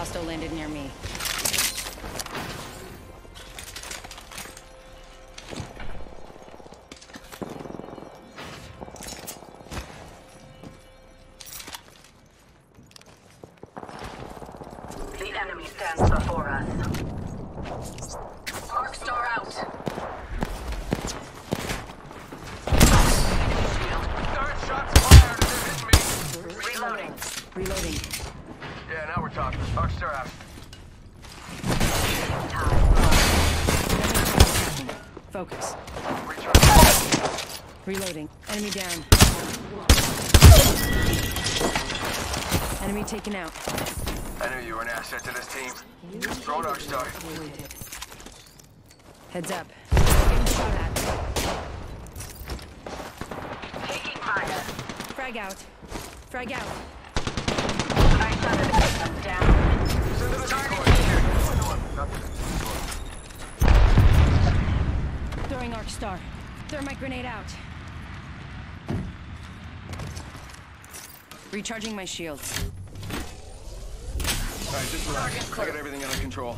Hostile landed near me. The enemy stands before us. Arc star out. Third shots fired and they're hitting me. Reloading. Reloading. Yeah, now we're talking. Arc star out. Focus. Recharge. Reloading. Enemy down. Enemy taken out. I knew you were an asset to this team. Throw an arc star. Heads up. Getting shot at. Taking fire. Frag out. Frag out. I shot the system down. Send to the decoy. Nothing. Throwing arc star. Thermite grenade out. Recharging my shields. Alright, just relax. I got everything under control.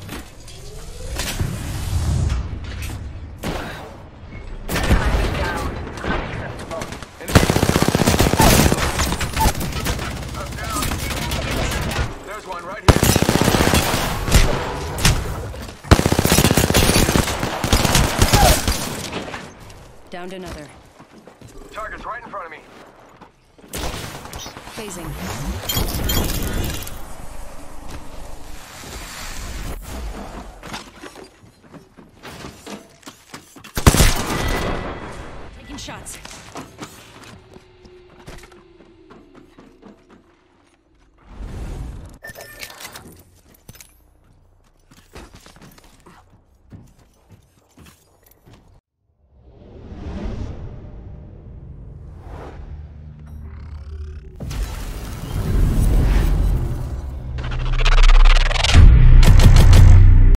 Enemy down. Unacceptable. Up, down. There's one right here. Downed another. Target's right in front of me. Phasing. Taking shots.